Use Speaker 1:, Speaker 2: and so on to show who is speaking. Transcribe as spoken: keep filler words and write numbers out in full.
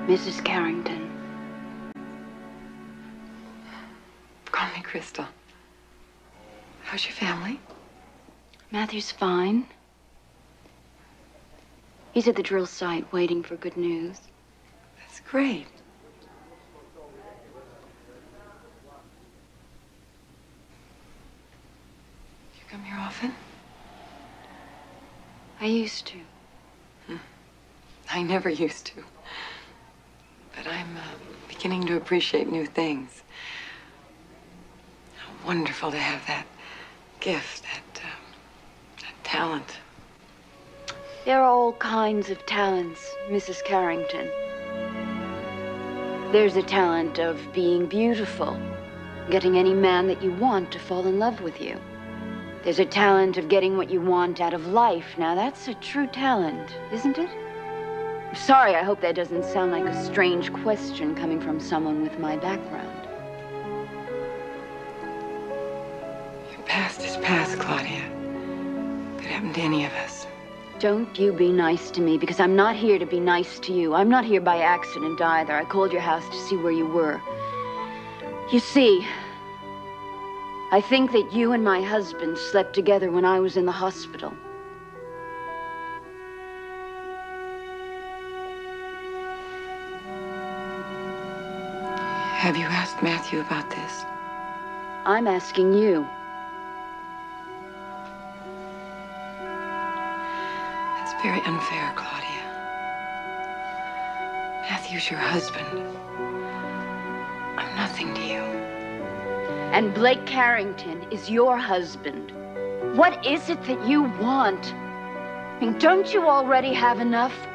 Speaker 1: Missus Carrington.
Speaker 2: Call me Krystle. How's your family?
Speaker 1: Matthew's fine. He's at the drill site waiting for good news.
Speaker 2: That's great. You come here often?
Speaker 1: I used to.
Speaker 2: Hmm. I never used to. But I'm uh, beginning to appreciate new things. How wonderful to have that gift, that, uh, that talent.
Speaker 1: There are all kinds of talents, Missus Carrington. There's a talent of being beautiful, getting any man that you want to fall in love with you. There's a talent of getting what you want out of life. Now, that's a true talent, isn't it? I'm sorry, I hope that doesn't sound like a strange question coming from someone with my background.
Speaker 2: Your past is past, Claudia. Could happen to any of us.
Speaker 1: Don't you be nice to me, because I'm not here to be nice to you. I'm not here by accident either. I called your house to see where you were. You see, I think that you and my husband slept together when I was in the hospital.
Speaker 2: Have you asked Matthew about this?
Speaker 1: I'm asking you.
Speaker 2: That's very unfair, Claudia. Matthew's your husband. I'm nothing to you.
Speaker 1: And Blake Carrington is your husband. What is it that you want? I mean, don't you already have enough?